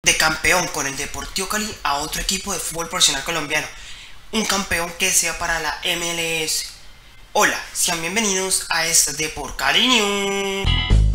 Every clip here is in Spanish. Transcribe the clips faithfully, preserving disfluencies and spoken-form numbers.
De campeón con el Deportivo Cali a otro equipo de fútbol profesional colombiano, un campeón que sea para la M L S. Hola, sean bienvenidos a este Deport Cali News.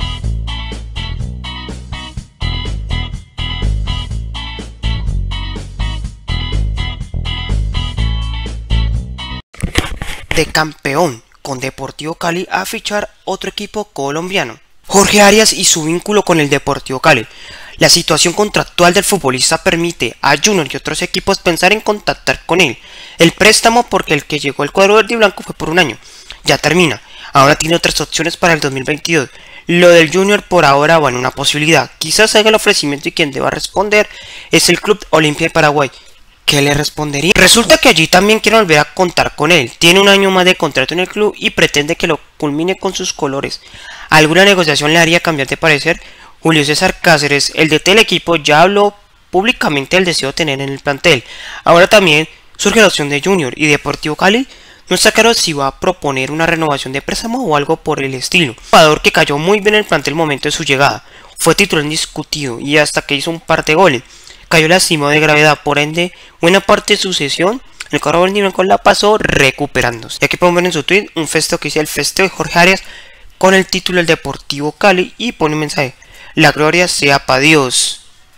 De campeón con Deportivo Cali a fichar otro equipo colombiano. Jorge Arias y su vínculo con el Deportivo Cali. La situación contractual del futbolista permite a Junior y otros equipos pensar en contactar con él. El préstamo, porque el que llegó al cuadro verde y blanco fue por un año, ya termina. Ahora tiene otras opciones para el dos mil veintidós. Lo del Junior por ahora va en una posibilidad. Quizás haga el ofrecimiento y quien deba responder es el Club Olimpia de Paraguay. ¿Qué le respondería? Resulta que allí también quiere volver a contar con él. Tiene un año más de contrato en el club y pretende que lo culmine con sus colores. ¿Alguna negociación le haría cambiar de parecer? Julio César Cáceres, el D T del equipo, ya habló públicamente del deseo de tener en el plantel. Ahora también surge la opción de Junior y Deportivo Cali. No está claro si va a proponer una renovación de préstamo o algo por el estilo. Un jugador que cayó muy bien en el plantel al momento de su llegada. Fue titular indiscutido y hasta que hizo un par de goles. Cayó lastimado de gravedad, por ende, buena parte de su sesión, el cuadro verde y blanco la pasó recuperándose. Ya que podemos ver en su tweet un festejo que dice el festejo de Jorge Arias con el título del Deportivo Cali y pone un mensaje: la gloria sea para Dios.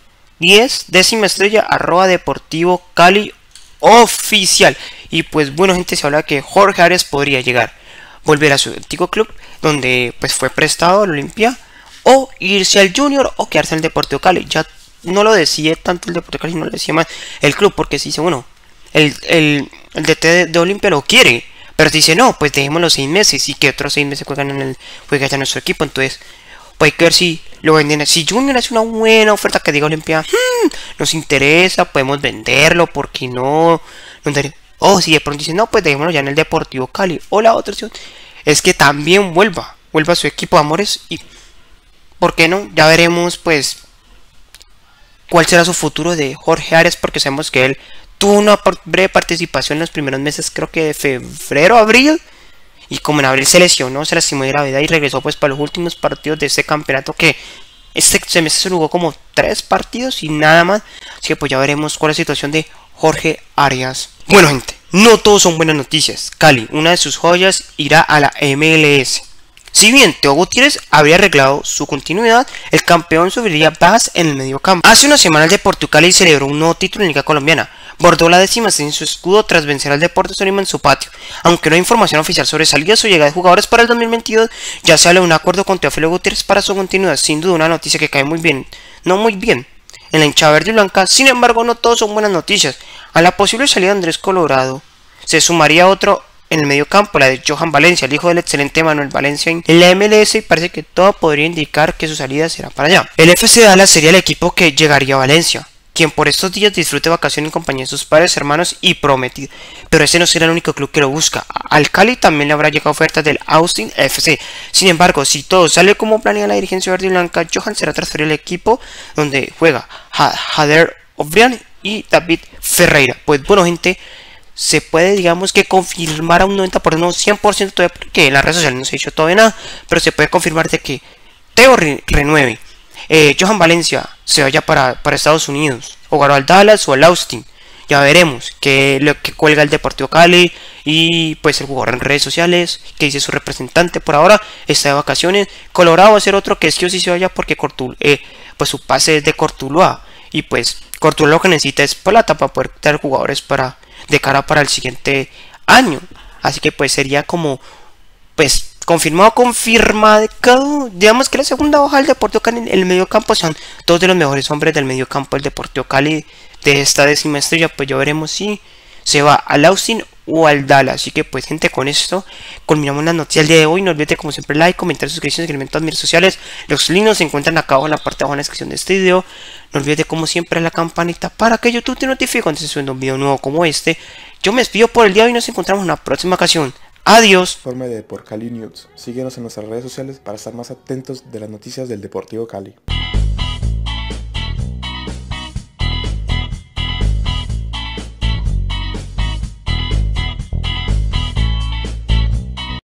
diez, décima estrella, arroba Deportivo Cali oficial. Y pues bueno, gente, se habla que Jorge Arias podría llegar, volver a su antiguo club, donde pues fue prestado al Olimpia, o irse al Junior o quedarse en el Deportivo Cali. Ya no lo decía tanto el Deportivo Cali, no lo decía más el club, porque si dice, bueno, el, el, el D T de, de Olimpia lo quiere, pero si dice, no, pues dejemos los seis meses y que otros seis meses juegan en el juega ya en nuestro equipo. Entonces pues hay que ver si lo venden. Si Junior hace una buena oferta que diga Olimpia, hmm, nos interesa, podemos venderlo, porque no, no o si de pronto dicen, no, pues dejémoslo ya en el Deportivo Cali. O la otra opción es que también vuelva, vuelva a su equipo de amores. Y ¿por qué no? Ya veremos pues cuál será su futuro de Jorge Arias, porque sabemos que él tuvo una breve participación en los primeros meses, creo que de febrero, abril. Y como en abril se lesionó, se lastimó de gravedad y regresó pues para los últimos partidos de este campeonato, que este semestre se jugó como tres partidos y nada más. Así que pues ya veremos cuál es la situación de Jorge Arias. Bueno, gente, no todos son buenas noticias. Cali, una de sus joyas, irá a la M L S. Si bien Teo Gutiérrez habría arreglado su continuidad, el campeón sufriría bajas en el medio campo. Hace una semana el Deportivo Cali celebró un nuevo título en Liga Colombiana. Bordó la décima en su escudo tras vencer al Deportes Tolima en su patio. Aunque no hay información oficial sobre salidas o llegada de jugadores para el dos mil veintidós, ya se habla de un acuerdo con Teófilo Gutiérrez para su continuidad. Sin duda una noticia que cae muy bien, no muy bien, en la hinchada verde y blanca. Sin embargo, no todos son buenas noticias. A la posible salida de Andrés Colorado se sumaría otro en el medio campo, la de Johan Valencia, el hijo del excelente Manuel Valencia en la M L S, y parece que todo podría indicar que su salida será para allá. El F C Dallas sería el equipo que llegaría a Valencia, quien por estos días disfrute vacaciones en compañía de sus padres, hermanos y prometido. Pero ese no será el único club que lo busca. Al Cali también le habrá llegado ofertas del Austin F C. Sin embargo, si todo sale como planea la dirigencia verde y blanca, Johan será transferido al equipo donde juega Jader O'Brien y David Ferreira. Pues bueno, gente, se puede, digamos que confirmar a un noventa por ciento, no cien por ciento todavía, porque en las redes sociales no se ha dicho todavía nada, pero se puede confirmar de que Teo re renueve. Eh, Johan Valencia se vaya para, para Estados Unidos, o al Dallas o al Austin. Ya veremos que lo que cuelga el Deportivo Cali y pues el jugador en redes sociales, que dice su representante. Por ahora está de vacaciones. Colorado va a ser otro que es que sí se vaya, porque Cortul, eh, pues su pase es de Cortuluá, y pues Cortuluá lo que necesita es plata para poder tener jugadores para de cara para el siguiente año. Así que pues sería como pues confirmado, confirmado, digamos que la segunda hoja del Deportivo Cali en el medio campo sean dos de los mejores hombres del medio campo del Deportivo Cali de esta décima estrella. Pues ya veremos si se va al Austin o al Dallas. Así que pues, gente, con esto culminamos la noticia del día de hoy. No olviden, como siempre, like, comentar, suscripción, seguimiento a mis redes sociales. Los links se encuentran acá abajo en la parte de abajo en la descripción de este video. No olviden, como siempre, la campanita para que YouTube te notifique cuando se suba un video nuevo como este. Yo me despido por el día de hoy y nos encontramos en una próxima ocasión. Adiós. Informe de Deport Cali News. Síguenos en nuestras redes sociales para estar más atentos de las noticias del Deportivo Cali.